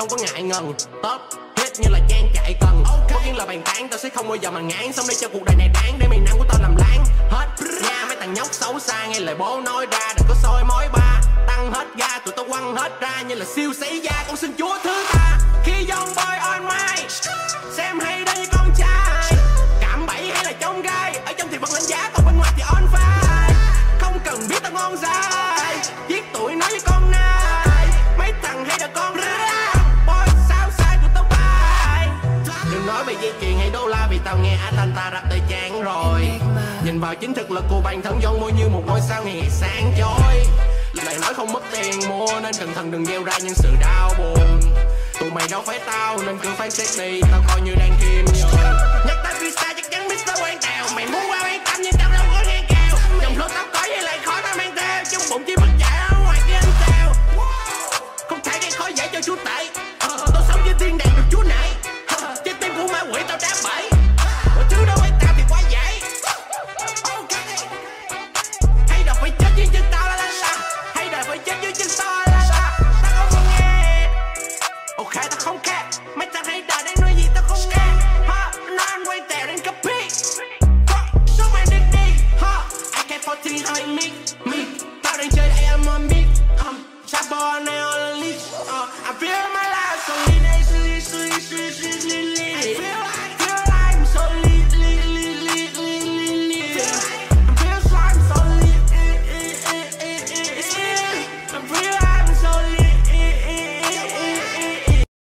không có ngại ngần. Top hit như là Trang chạy cần. Bất yên là bàn tán, tao sẽ không bao giờ mà ngán. Xong đây cho cuộc đời này đáng để miền Nam của tao làm láng. Hết nha mấy thằng nhóc xấu xa, nghe lời bố nói ra đừng có soi mói ba. Tăng hết ga tụi tao quăng hết ra như là siêu sĩ gia, con xin chúa thứ tha. Khi young boy on my xem hay đây như con trai, cảm bẫy hay là trong gai, ở trong thì vẫn lên giá còn bên ngoài thì on fire. Không cần biết tao ngon dài, giết tuổi nói với con nai. Mấy thằng hay là con ra boy sao sai tụi tao bay. Đừng nói về dây chuyền hay đô la vì tao nghe Atlanta rap tới chán rồi. Nhìn vào chính thực lực của bản thân John Boy như một ngôi sao ngày sáng chói. Lời nói không mất tiền mua nên cẩn thận đừng gieo ra những sự đau buồn. Tụi mày đâu phải tao nên cứ phán xét đi, tao coi như đang kim nhờ. Nhắc tới freestyle chắc chắn Mr. Quang Tèo mày muốn